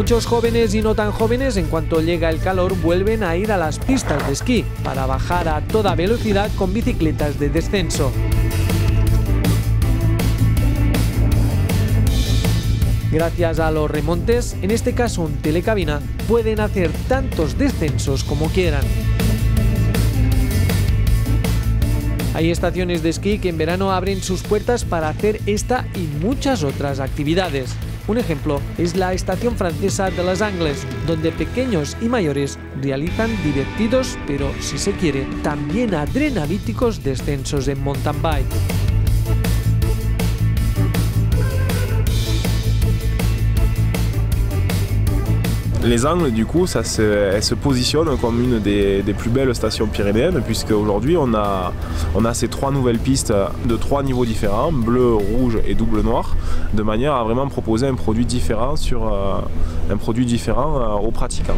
Muchos jóvenes y no tan jóvenes, en cuanto llega el calor, vuelven a ir a las pistas de esquí para bajar a toda velocidad con bicicletas de descenso. Gracias a los remontes, en este caso un telecabina, pueden hacer tantos descensos como quieran. Hay estaciones de esquí que en verano abren sus puertas para hacer esta y muchas otras actividades. Un ejemplo es la estación francesa de Les Angles, donde pequeños y mayores realizan divertidos, pero si se quiere, también adrenalíticos descensos en mountain bike. Les Angles, du coup, elles se positionnent comme une des plus belles stations pyrénéennes, puisque aujourd'hui on a ces 3 nouvelles pistes de 3 niveaux différents, bleu, rouge et double noir, de manière à vraiment proposer un produit différent aux pratiquants.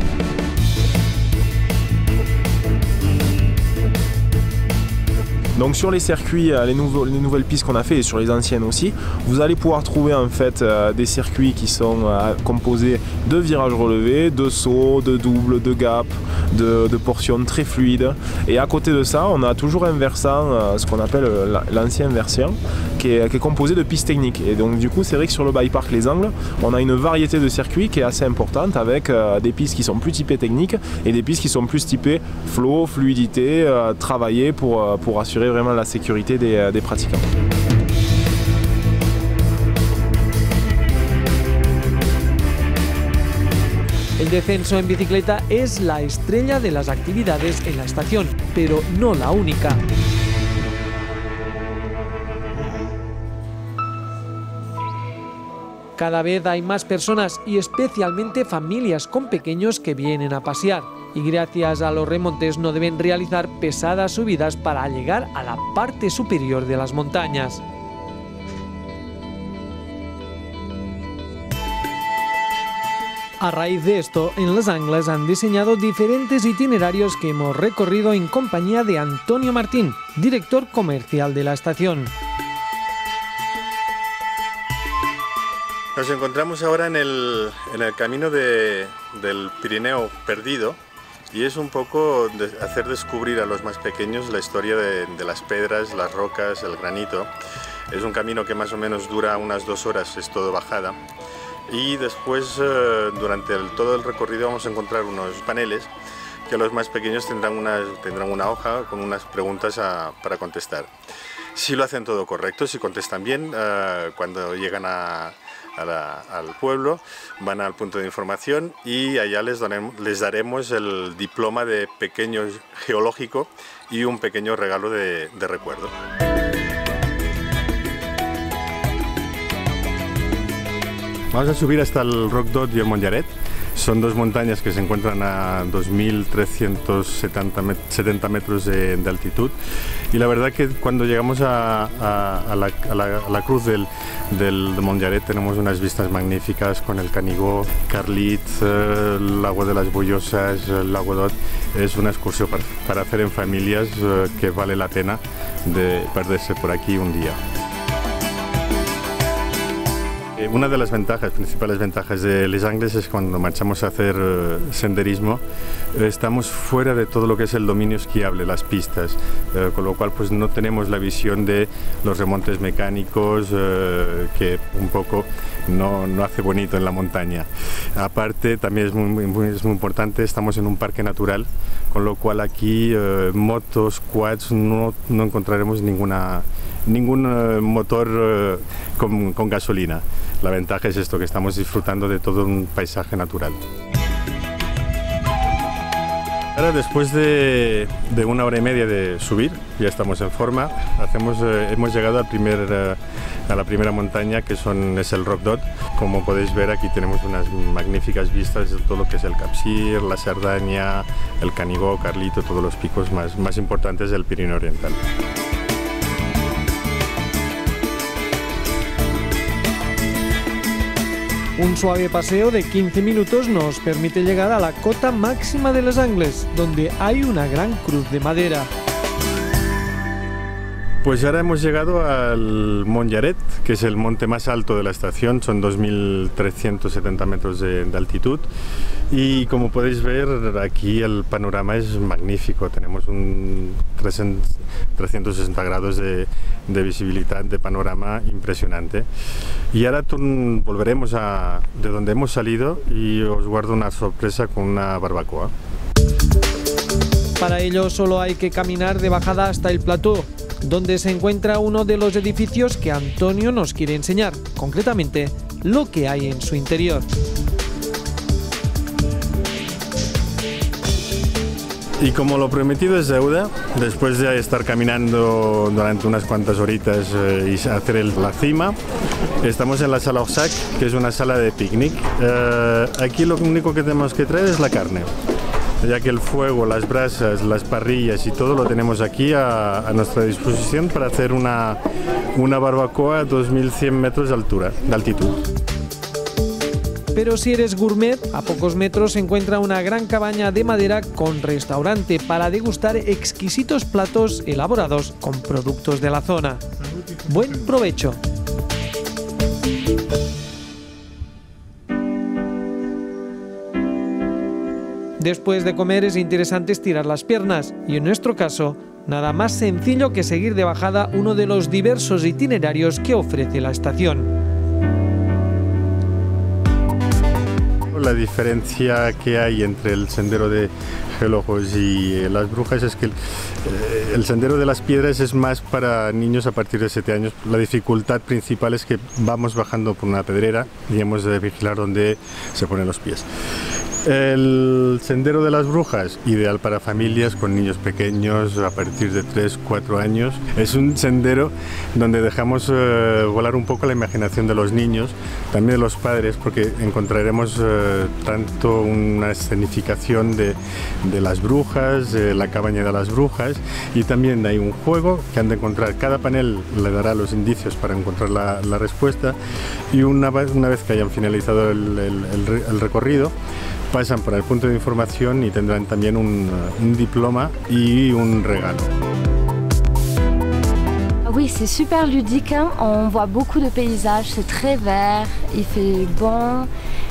Donc sur les circuits, les nouvelles pistes qu'on a fait et sur les anciennes aussi, vous allez pouvoir trouver en fait des circuits qui sont composés de virages relevés, de sauts, de doubles, de gaps, de portions très fluides. Et à côté de ça, on a toujours un versant, ce qu'on appelle l'ancien versant, qui est composé de pistes techniques. Et donc du coup, c'est vrai que sur le bike park Les Angles, on a une variété de circuits qui est assez importante, avec des pistes qui sont plus typées techniques et des pistes qui sont plus typées flow, fluidité, travaillées pour assurer vraiment la sécurité des pratiquants. El descenso en bicicleta es la estrella de las actividades en la estación, pero no la única. Cada vez hay más personas y especialmente familias con pequeños que vienen a pasear. Y gracias a los remontes no deben realizar pesadas subidas para llegar a la parte superior de las montañas. A raíz de esto, en Les Angles han diseñado diferentes itinerarios que hemos recorrido en compañía de Antonio Martín, director comercial de la estación. Nos encontramos ahora en el camino del Pirineo perdido, y es un poco hacer descubrir a los más pequeños la historia de las pedras, las rocas, el granito. Es un camino que más o menos dura unas 2 horas, es todo bajada. Y después, durante todo el recorrido, vamos a encontrar unos paneles que los más pequeños tendrán una hoja con unas preguntas para contestar. Si lo hacen todo correcto, si contestan bien, cuando llegan al pueblo, van al punto de información y allá les daremos el diploma de pequeño geológico y un pequeño regalo de recuerdo. Vamos a subir hasta el Roc d'Ot y el Montllaret. Son 2 montañas que se encuentran a 2.370 metros de altitud, y la verdad que cuando llegamos a la cruz del Montllaret tenemos unas vistas magníficas con el Canigó, Carlit, el lago de las Bollosas, el lago d'Ot. Es una excursión para hacer en familias que vale la pena de perderse por aquí un día. Una de las principales ventajas de Les Angles es cuando marchamos a hacer senderismo, estamos fuera de todo lo que es el dominio esquiable, las pistas, con lo cual pues no tenemos la visión de los remontes mecánicos que un poco no hace bonito en la montaña. Aparte, también es muy importante, estamos en un parque natural, con lo cual aquí motos, quads, no encontraremos ningún motor con gasolina. La ventaja es esto, que estamos disfrutando de todo un paisaje natural. Ahora, después de 1 hora y media de subir, ya estamos en forma. Hemos llegado a la primera montaña, que es el Roc d'Ot. Como podéis ver, aquí tenemos unas magníficas vistas de todo lo que es el Capcir, la Cerdaña, el Canigó, Carlito, todos los picos más importantes del Pirineo Oriental. Un suave paseo de 15 minutos nos permite llegar a la cota máxima de Les Angles, donde hay una gran cruz de madera. Pues ahora hemos llegado al Mont Llaret, que es el monte más alto de la estación, son 2.370 metros de altitud, y como podéis ver aquí el panorama es magnífico, tenemos un 360 grados de visibilidad, de panorama impresionante. Y ahora volveremos de donde hemos salido y os guardo una sorpresa con una barbacoa. Para ello solo hay que caminar de bajada hasta el plató, donde se encuentra uno de los edificios que Antonio nos quiere enseñar, concretamente lo que hay en su interior. Y como lo prometido es deuda, después de estar caminando durante unas cuantas horitas y hacer la cima, estamos en la sala Orsac, que es una sala de picnic. Aquí lo único que tenemos que traer es la carne, ya que el fuego, las brasas, las parrillas y todo lo tenemos aquí a nuestra disposición para hacer una barbacoa a 2.100 metros de altitud. Pero si eres gourmet, a pocos metros se encuentra una gran cabaña de madera con restaurante para degustar exquisitos platos elaborados con productos de la zona. ¡Buen provecho! Después de comer es interesante estirar las piernas y en nuestro caso, nada más sencillo que seguir de bajada uno de los diversos itinerarios que ofrece la estación. La diferencia que hay entre el sendero de Gelojos y las Brujas es que el sendero de las piedras es más para niños a partir de 7 años. La dificultad principal es que vamos bajando por una pedrera y hemos de vigilar dónde se ponen los pies. El sendero de las Brujas, ideal para familias con niños pequeños a partir de 3-4 años. Es un sendero donde dejamos volar un poco la imaginación de los niños, también de los padres, porque encontraremos tanto una escenificación de las brujas, la cabaña de las brujas, y también hay un juego que han de encontrar. Cada panel le dará los indicios para encontrar la respuesta, y una vez que hayan finalizado el recorrido, pasan por el punto de información y tendrán también un diploma y un regalo. Oui, c'est super ludique, hein. On voit beaucoup de paysages, c'est très vert, il fait bon.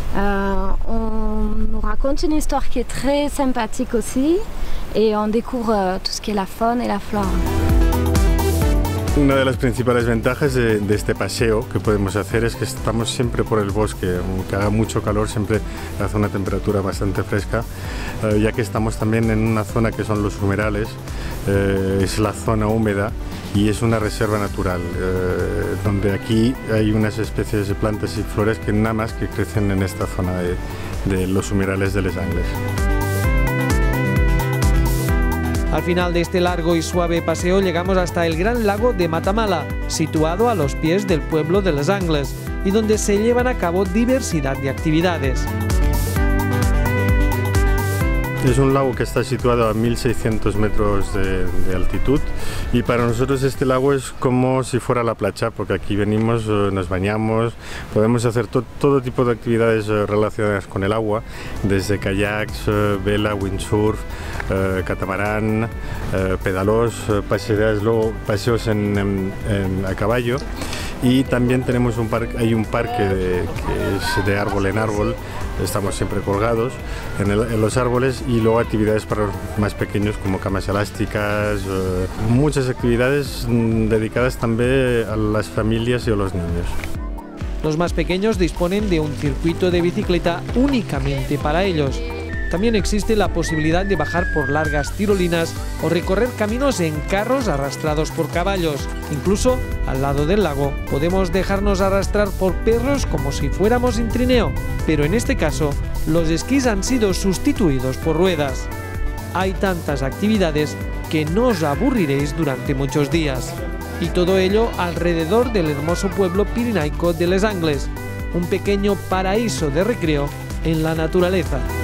On nous raconte une histoire qui est très sympathique aussi et on découvre tout ce qui est la faune et la flore. Una de las principales ventajas de este paseo que podemos hacer es que estamos siempre por el bosque, aunque haga mucho calor, siempre hace una temperatura bastante fresca, ya que estamos también en una zona que son los humedales, es la zona húmeda y es una reserva natural, donde aquí hay unas especies de plantas y flores que nada más que crecen en esta zona de los humedales de Les Angles. Al final de este largo y suave paseo llegamos hasta el gran lago de Matamala, situado a los pies del pueblo de Les Angles, y donde se llevan a cabo diversidad de actividades. Es un lago que está situado a 1.600 metros de altitud, y para nosotros este lago es como si fuera la playa, porque aquí venimos, nos bañamos, podemos hacer todo tipo de actividades relacionadas con el agua, desde kayaks, vela, windsurf, catamarán, pedalos, paseos a caballo, y también tenemos hay un parque que es de árbol en árbol. Estamos siempre colgados en los árboles, y luego actividades para los más pequeños como camas elásticas, muchas actividades dedicadas también a las familias y a los niños. Los más pequeños disponen de un circuito de bicicleta únicamente para ellos. También existe la posibilidad de bajar por largas tirolinas o recorrer caminos en carros arrastrados por caballos. Incluso, al lado del lago, podemos dejarnos arrastrar por perros como si fuéramos en trineo, pero en este caso, los esquís han sido sustituidos por ruedas. Hay tantas actividades que no os aburriréis durante muchos días. Y todo ello alrededor del hermoso pueblo pirenaico de Les Angles, un pequeño paraíso de recreo en la naturaleza.